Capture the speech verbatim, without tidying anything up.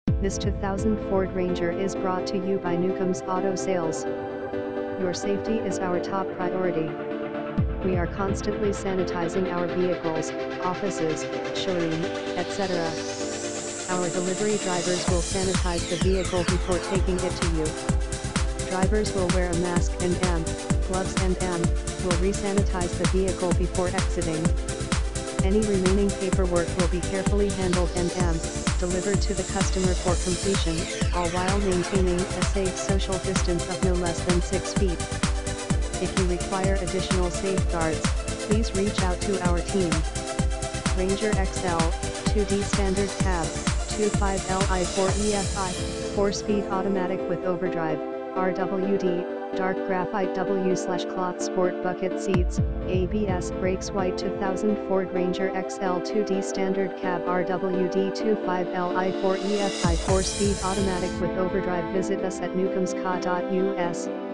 This two thousand Ford Ranger is brought to you by Newcomb's Auto Sales. Your safety is our top priority. We are constantly sanitizing our vehicles, offices, showroom, et cetera. Our delivery drivers will sanitize the vehicle before taking it to you. Drivers will wear a mask and am, gloves and am, will re-sanitize the vehicle before exiting. Any remaining paperwork will be carefully handled and am, delivered to the customer for completion, all while maintaining a safe social distance of no less than six feet. If you require additional safeguards, please reach out to our team. Ranger X L, two D Standard Cab, twenty-five L I four E F I, four speed automatic with overdrive, R W D, dark graphite W slash cloth sport bucket seats, A B S brakes. White two thousand Ford Ranger X L two D Standard Cab R W D twenty-five L I four E F I four speed automatic with overdrive. Visit us at newcombs ca dot U S.